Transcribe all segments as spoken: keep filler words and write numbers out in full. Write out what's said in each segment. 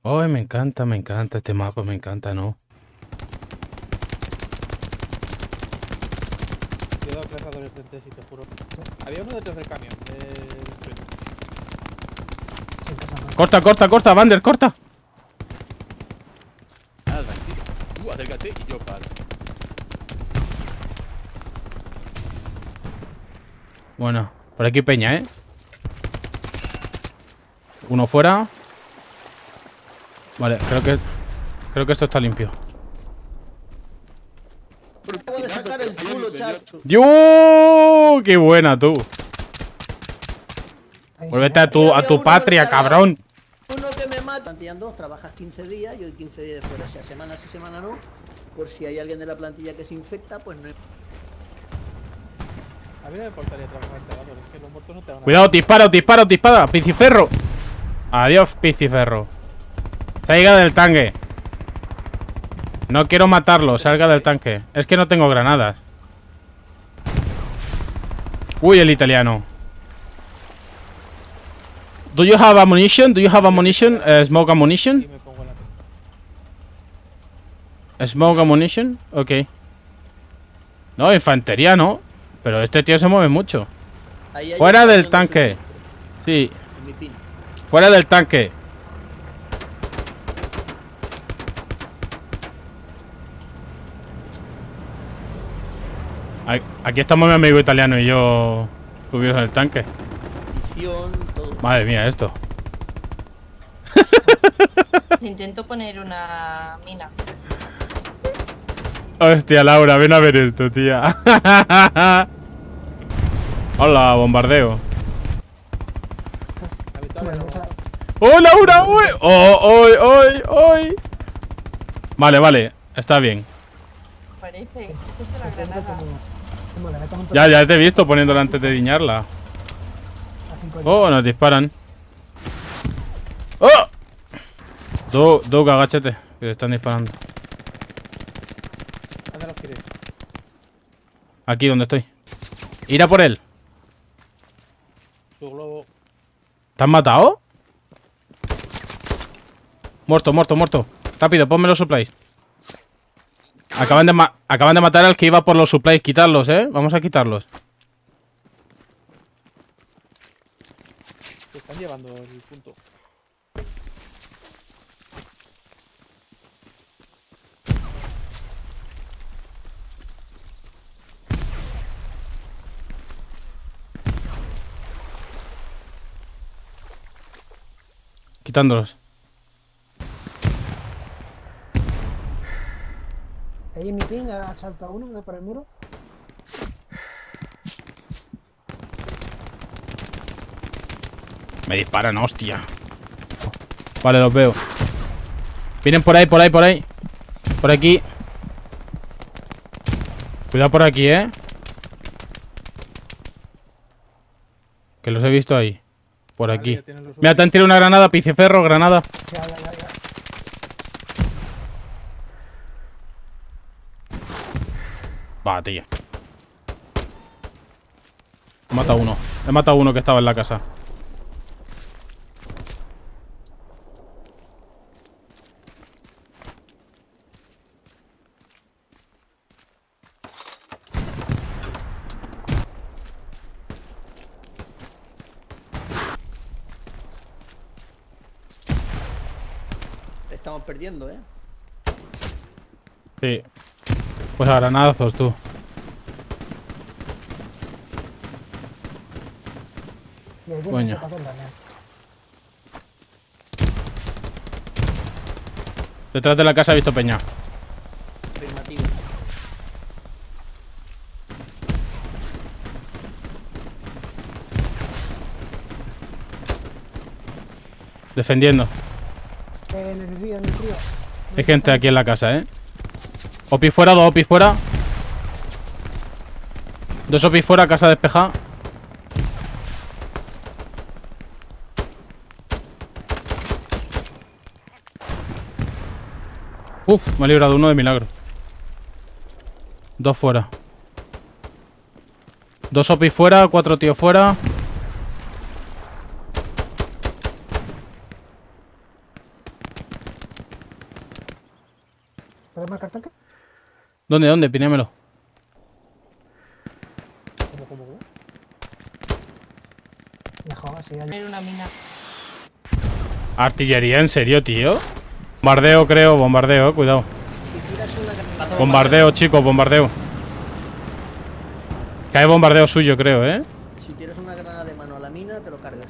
Ay, me encanta, me encanta este mapa, me encanta, ¿no? Cuidado, cazadores de T, si te juro. Sí. Había uno detrás del camión. Eh... Corta, corta, corta, Vander, corta. Nada, tranquilo. Tú acércate y yo paro. Bueno, por aquí peña, ¿eh? Uno fuera. Vale, creo que creo que esto está limpio. Acabo de sacar el culo, chacho. ¡Dios! ¡Qué buena tú! Vuélvete a tu, a tu patria, cabrón. Uno que me mata. Plantilla dos, trabajas quince días, yo quince días de fuera, o sea, semana sí, semana no. Por si hay alguien de la plantilla que se infecta, pues no hay... A mí no me importaría trabajar cargador, es que los muertos no te van a... Cuidado, dispara, dispara, dispara. Piciferro. Adiós, Piciferro. Salga del tanque. No quiero matarlo, salga del tanque. Es que no tengo granadas. Uy, el italiano. Do you have ammunition? Do you have ammunition? Uh, smoke ammunition? Smoke ammunition? Ok. No, infantería no. Pero este tío se mueve mucho. Fuera del tanque. Sí. Fuera del tanque. Aquí estamos mi amigo italiano y yo subidos en el tanque. Madre mía, esto. Intento poner una mina. Hostia, Laura, ven a ver esto, tía. Hola, bombardeo. ¡Oh, Laura! ¡Uy! ¡Oh, oh, oh, oh! Vale, vale, está bien. Parece. Justo la granada. Ya, ya te he visto poniéndola antes de diñarla. Oh, nos disparan. ¡Oh! Doug, Doug, agáchate, que te están disparando. ¿Dónde los quieres? Aquí, donde estoy. Ir a por él. Tu globo. ¿Te han matado? Muerto, muerto, muerto. Rápido, ponme los supplies. Acaban de, ma acaban de matar al que iba por los supplies. Quitarlos, ¿eh? Vamos a quitarlos. Te están llevando el punto. Quitándolos. Ahí en mi ping ha saltado uno de por el muro. Me disparan, hostia. Vale, los veo. Vienen por ahí, por ahí, por ahí. Por aquí. Cuidado por aquí, eh. Que los he visto ahí. Por aquí. Mira, te han tirado una granada, Piciferro, granada. Ya, ya, ya, ya. Va, tío. He matado a uno. He matado a uno que estaba en la casa. Estamos perdiendo, ¿eh? Sí. Pues a granazos, tú. Y ahí viene Coño. ese patrón también. Detrás de la casa he visto peña. Afirmativo. Defendiendo. Eh, en el río, en el río. Hay gente aquí en la casa, eh. Opi fuera, dos Opi fuera. Dos Opi fuera, casa despejada. Uf, me ha librado uno de milagro. Dos fuera. Dos Opi fuera, cuatro tíos fuera. ¿Puedes marcar tanque? ¿Dónde, dónde? Pínemelo. ¿Cómo, cómo, cómo? Mejor, así hay. Poner una mina. Artillería, ¿en serio, tío? Bombardeo, creo, bombardeo, cuidado. Si tiras una granada... Bombardeo, chicos, bombardeo. Cae bombardeo suyo, creo, ¿eh? Si tiras una granada de mano a la mina, te lo cargas.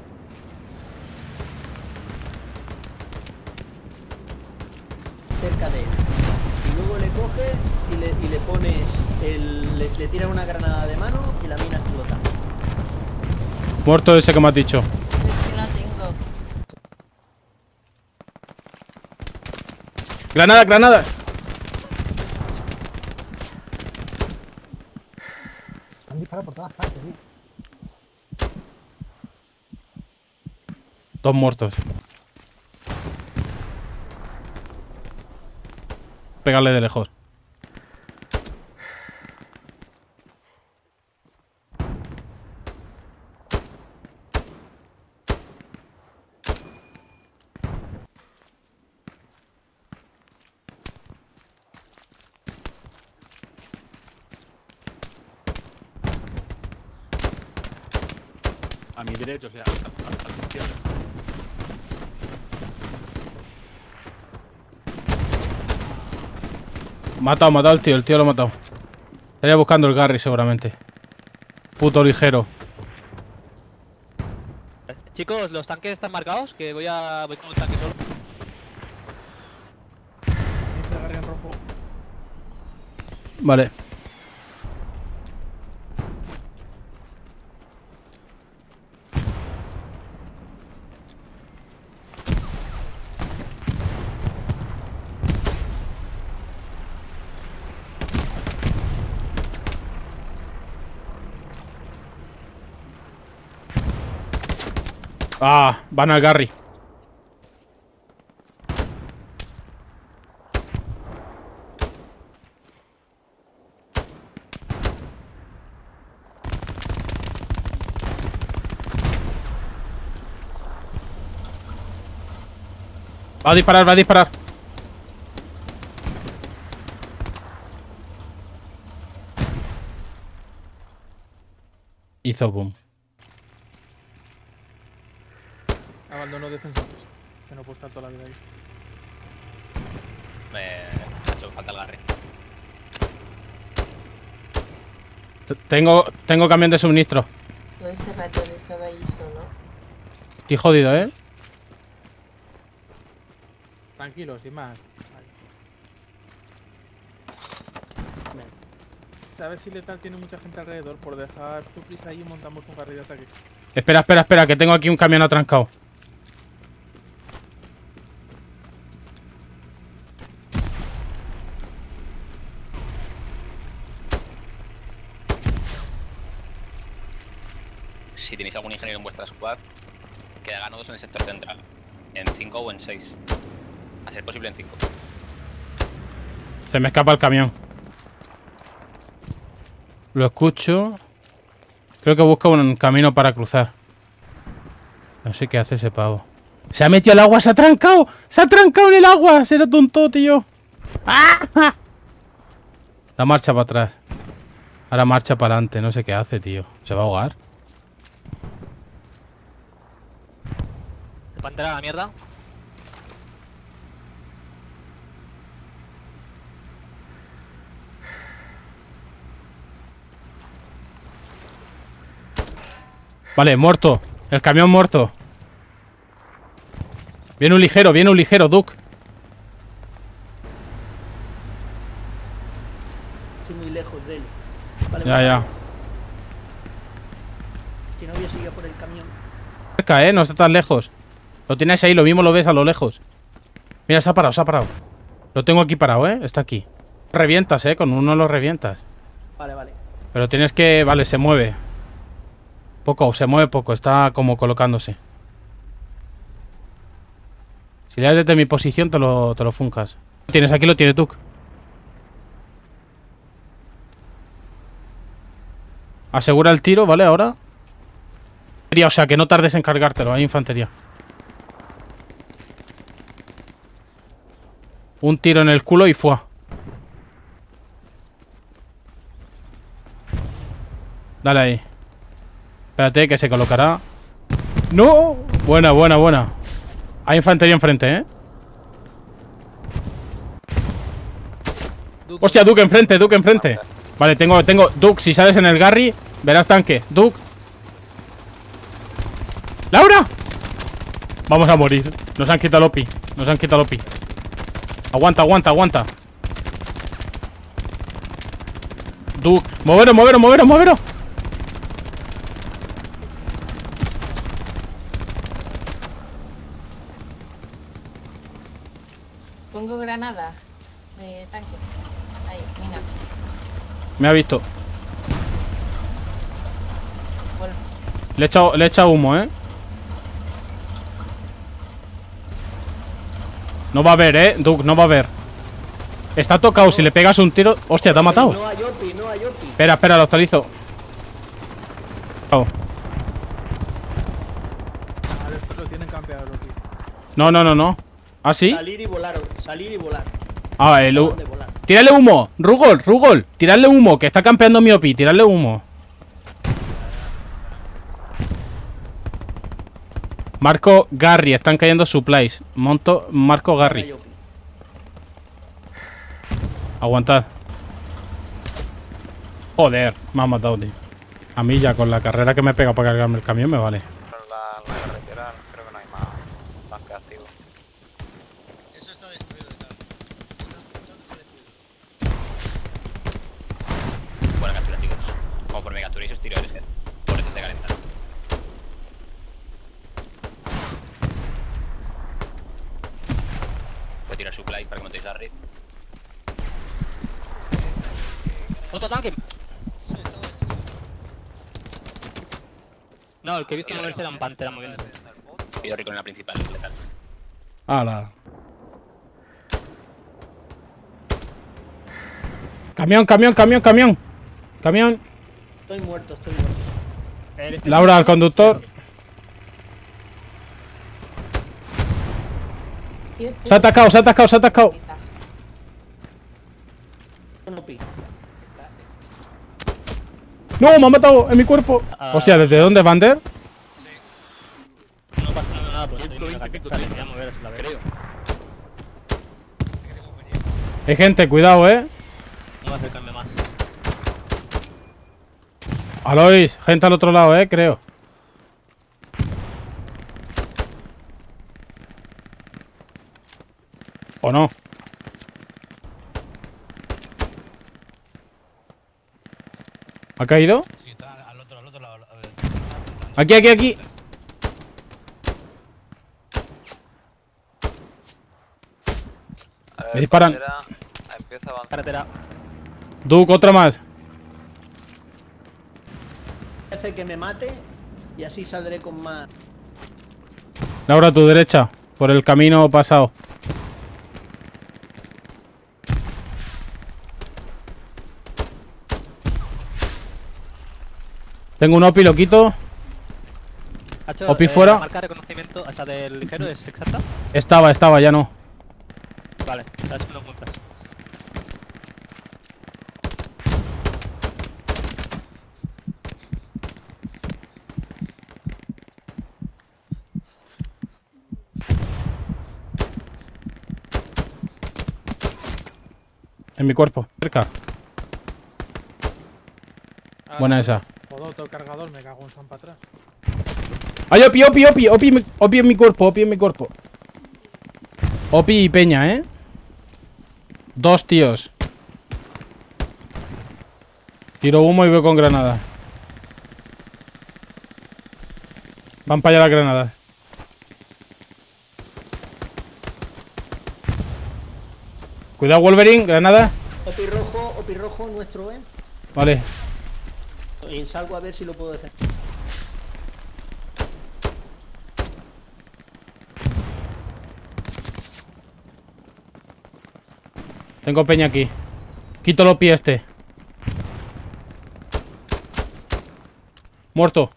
Cerca de él. Y luego le coges y le, y le pones el... Le, le tiras una granada de mano y la mina explota. Muerto ese que me has dicho. Es que no tengo. Granada, granada. Han disparado por todas partes, tío. Dos muertos. Pegarle de lejos. A mi derecho, o sea, a, a, a tu izquierda. Matado, matado al tío, el tío lo ha matado. Estaría buscando el Garry seguramente. Puto ligero. Chicos, los tanques están marcados, que voy a voy con un tanque solo. Ese agarre en rojo. Vale. Ah, van al Garry. Va a disparar, va a disparar. Hizo boom. Abandono defensores. Que no puedo estar toda la vida ahí. Me ha hecho falta el Garry. T- Tengo, tengo camión de suministro. Todo este rato he estado ahí solo. Estoy jodido, ¿eh? Tranquilo, sin más. Vale. ¿Sabes si Letal tiene mucha gente alrededor? Por dejar tu prisa ahí y montamos un carril de ataque. Espera, espera, espera, que tengo aquí un camión atrancado. Si tenéis algún ingeniero en vuestra squad, que hagan dos en el sector central. En cinco o en seis. A ser posible en cinco. Se me escapa el camión. Lo escucho. Creo que busca un camino para cruzar. No sé qué hace ese pavo. Se ha metido al agua, se ha trancado. Se ha trancado en el agua. Será tonto, tío. ¡Ah! Da marcha para atrás. Ahora marcha para adelante. No sé qué hace, tío. Se va a ahogar. ¿El pantera a la mierda? Vale, muerto. El camión muerto. Viene un ligero, viene un ligero, Duke. Estoy muy lejos de él. Vale, Ya, vale. ya. Si no hubiera seguido por el camión. Cerca, eh, no está tan lejos. Lo tienes ahí, lo mismo lo ves a lo lejos. Mira, se ha parado, se ha parado. Lo tengo aquí parado, eh, está aquí. Revientas, eh, con uno lo revientas. Vale, vale. Pero tienes que... Vale, se mueve. Poco, se mueve poco, está como colocándose. Si le das desde mi posición te lo, te lo funcas. Lo tienes, aquí lo tienes tú. Asegura el tiro, ¿vale? Ahora. O sea, que no tardes en cargártelo, hay infantería. Un tiro en el culo y fue. Dale ahí. Espérate que se colocará. ¡No! Buena, buena, buena. Hay infantería enfrente, ¿eh? Duke. Hostia, Duke enfrente, Duke enfrente. Vale, tengo, tengo... Duke, si sales en el Garry, verás tanque. Duke. ¡Laura! Vamos a morir. Nos han quitado Lopi. Nos han quitado Lopi. Aguanta, aguanta, aguanta. Duke. Moveros, moveros, moveros, moveros. Pongo granada de tanque. Ahí, mira. Me ha visto. Vuelve. Le he echado, le he echado humo, ¿eh? No va a haber, ¿eh? Duke, no va a haber. Está tocado, si le pegas un tiro... Hostia, te ha matado. No hay Opi, no hay Opi. Espera, espera, lo actualizo. Oh. Vale, estos lo tienen campeado, Loki. No, no, no, no. ¿Ah, sí? Salir y volar, salir y volar. Ah, el... Acaban de volar. ¡Tírale humo! ¡Rugol, Rugol! ¡Tiradle humo! Que está campeando mi Opi. ¡Tiradle humo! Marco Garry. Están cayendo supplies. Monto Marco No hay Garry. Opi. Aguantad. Joder, me ha matado, tío. A mí ya con la carrera que me pega para cargarme el camión me vale. La, la carretera creo que no hay más tanque activo. Eso está destruido y tal. Estás preguntando, está destruido. Buena captura, chicos. Como por me capturéis os tiro el head. Por eso te calentan. Voy a tirar supply para que montéis la red. ¡Otro tanque! Sí, está destruido. No, el que he visto moverse era un pantera moviéndose. Pido rico en la principal, letal. ¡Hala! Camión, camión, camión, camión. Camión. Estoy muerto, estoy muerto. Laura, al conductor. Y este- Se ha atacado, se ha atacado, se ha atacado. Un Opi. ¡No! ¡Me ha matado en mi cuerpo! Hostia, ¿desde dónde, Vander? No pasa nada, pues estoy en la ciento carretera. veinte, Voy a mover si la veo. ¿Qué tengo que venir? Hay gente, cuidado, eh. No voy a acercarme más. Alois, gente al otro lado, eh, creo. ¿O no? ¿Ha caído? Sí, está al otro, al otro lado. Aquí, aquí, aquí. Me disparan. Empieza a avanzar. Carretera. Duke, otra más. Hace que me mate y así saldré con más. Laura, a tu derecha. Por el camino pasado. Tengo un Opi, lo quito. Hacho, Opi eh, fuera. La marca de reconocimiento, o sea, del ligero es exacta. Estaba, estaba, ya no. Vale, a ver si me lo encuentras. En mi cuerpo, cerca. Ah, Buena esa. Joder, otro cargador, me cago en San para atrás. ¡Ay, Opi, Opi, Opi! Opi, mi- Opi en mi cuerpo, Opi en mi cuerpo. Opi y Peña, ¿eh? Dos tíos. Tiro humo y voy con granada. Van para allá las granadas. Cuidado, Wolverine, granada. Opi rojo, Opi rojo nuestro, eh. Vale. Y salgo a ver si lo puedo defender. Tengo Peña aquí. Quito los pies este. Muerto.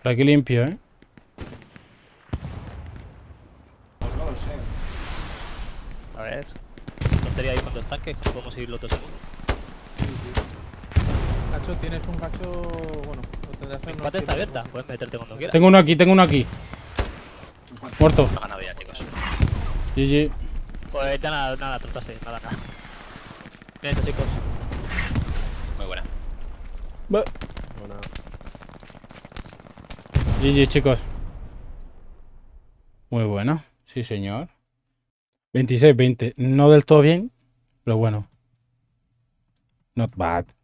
Por aquí limpio, ¿eh? Pues no lo sé. A ver. Tontería ahí con dos tanques, que podemos seguir los dos segundos. Nacho, tienes un gacho. Bueno, lo tendrás en Mi cuate está abierta, puedes meterte cuando quieras. Tengo uno aquí, tengo uno aquí. Muerto. No ha ganado ya, chicos. G G. Pues ya nada, nada, trotase, nada, nada. Bien hecho, chicos. Muy buena. Va. G G, chicos. Muy bueno. Sí, señor. veintiséis veinte. No del todo bien, pero bueno. Not bad.